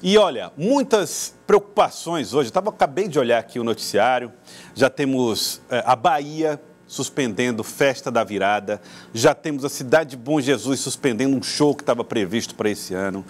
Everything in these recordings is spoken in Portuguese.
E olha, muitas preocupações hoje. Acabei de olhar aqui o noticiário, já temos a Bahia suspendendo festa da virada, já temos a cidade de Bom Jesus suspendendo um show que estava previsto para esse ano,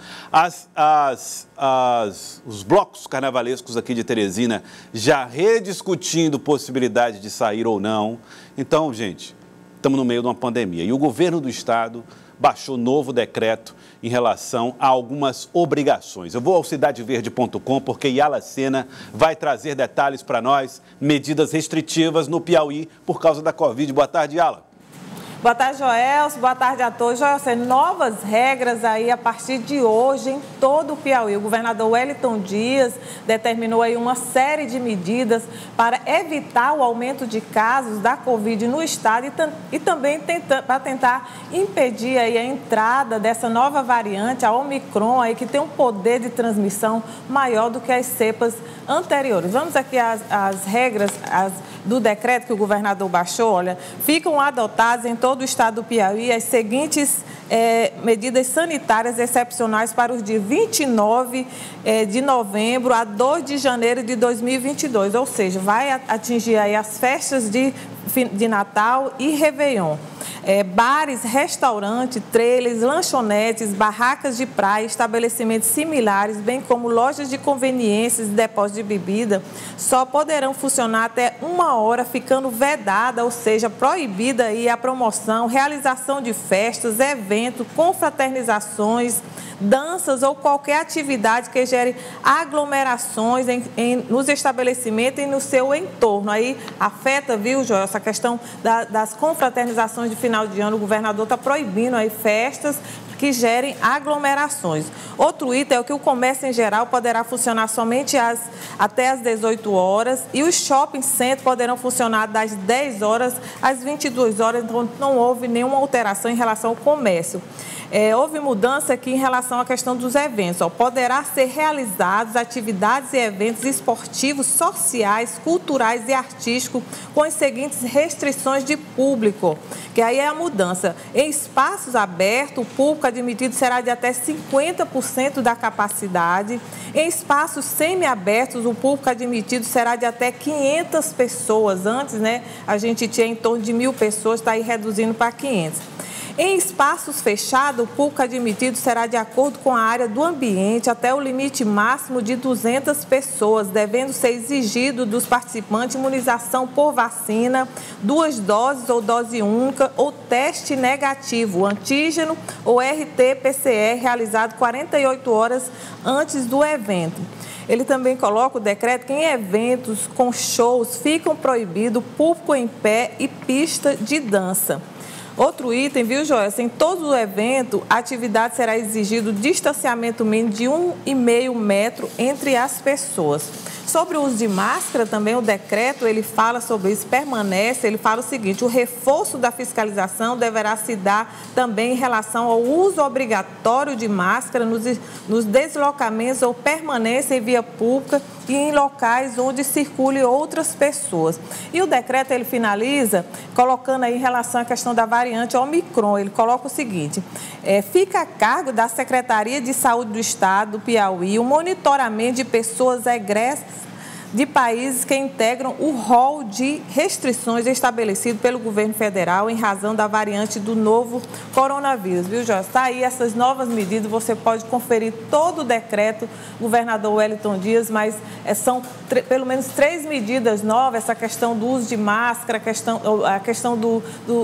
os blocos carnavalescos aqui de Teresina já rediscutindo possibilidade de sair ou não. Então, gente, estamos no meio de uma pandemia e o governo do estado baixou novo decreto em relação a algumas obrigações. Eu vou ao cidadeverde.com porque Yala Sena vai trazer detalhes para nós, medidas restritivas no Piauí por causa da Covid. Boa tarde, Yala. Boa tarde, Joelson. Boa tarde a todos. Joelson, novas regras aí a partir de hoje em todo o Piauí. O governador Wellington Dias determinou aí uma série de medidas para evitar o aumento de casos da Covid no estado e também para tentar impedir aí a entrada dessa nova variante, a Omicron, aí, que tem um poder de transmissão maior do que as cepas anteriores. Vamos aqui às regras do decreto que o governador baixou. Olha, ficam adotadas em todo o estado do Piauí as seguintes medidas sanitárias excepcionais para os dias 29 de novembro a 2 de janeiro de 2022, ou seja, vai atingir aí as festas de Natal e Réveillon. Bares, restaurantes, trailers, lanchonetes, barracas de praia, estabelecimentos similares, bem como lojas de conveniências e depósitos de bebida, só poderão funcionar até 1 hora, ficando vedada, ou seja, proibida aí a promoção, realização de festas, eventos, confraternizações, danças ou qualquer atividade que gere aglomerações nos estabelecimentos e no seu entorno. Aí afeta, viu, Joel, essa questão das confraternizações de final de ano. O governador está proibindo aí festas que gerem aglomerações. Outro item é o que o comércio em geral poderá funcionar somente até às 18 horas e os shopping centers poderão funcionar das 10 horas às 22 horas, então não houve nenhuma alteração em relação ao comércio. Houve mudança aqui em relação à questão dos eventos. Poderá ser realizados atividades e eventos esportivos, sociais, culturais e artísticos com as seguintes restrições de público, que aí é a mudança. Em espaços abertos, o público admitido será de até 50% da capacidade. Em espaços semiabertos, o público admitido será de até 500 pessoas. Antes, a gente tinha em torno de 1.000 pessoas, está aí reduzindo para 500. Em espaços fechados, o público admitido será de acordo com a área do ambiente até o limite máximo de 200 pessoas, devendo ser exigido dos participantes imunização por vacina, 2 doses ou dose única ou teste negativo, antígeno ou RT-PCR realizado 48 horas antes do evento. Ele também coloca o decreto que em eventos com shows ficam proibidos público em pé e pista de dança. Outro item, viu, Joelson? Em todo o evento, a atividade será exigido distanciamento mínimo de 1,5 metro entre as pessoas. Sobre o uso de máscara, também o decreto, ele fala sobre isso, permanece, ele fala o seguinte: o reforço da fiscalização deverá se dar também em relação ao uso obrigatório de máscara nos deslocamentos ou permanência em via pública e em locais onde circule outras pessoas. E o decreto, ele finaliza colocando aí em relação à questão da variante Omicron, ele coloca o seguinte: fica a cargo da Secretaria de Saúde do Estado do Piauí o monitoramento de pessoas egressas de países que integram o rol de restrições estabelecido pelo governo federal em razão da variante do novo coronavírus, viu, Jorge? Está aí essas novas medidas, você pode conferir todo o decreto do governador Wellington Dias, mas são pelo menos 3 medidas novas, essa questão do uso de máscara, a questão do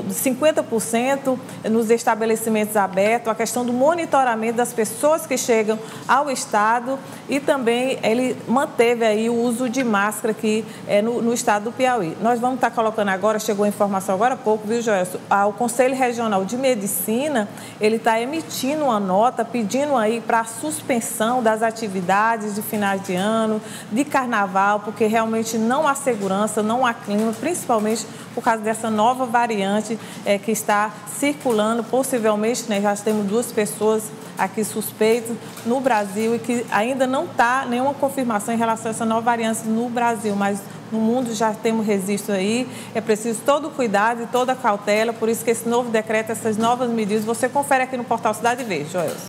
50% nos estabelecimentos abertos, a questão do monitoramento das pessoas que chegam ao estado e também ele manteve aí o uso de máscara aqui no estado do Piauí. Nós vamos estar colocando agora, chegou a informação agora há pouco, viu, Joelson? O Conselho Regional de Medicina, ele está emitindo uma nota pedindo aí para a suspensão das atividades de finais de ano, de carnaval, porque realmente não há segurança, não há clima, principalmente por causa dessa nova variante que está circulando, possivelmente, já temos 2 pessoas aqui suspeitos no Brasil e que ainda não está nenhuma confirmação em relação a essa nova variante no Brasil, mas no mundo já temos registro aí. É preciso todo o cuidado e toda a cautela, por isso que esse novo decreto, essas novas medidas, você confere aqui no portal Cidade Verde, Joelson.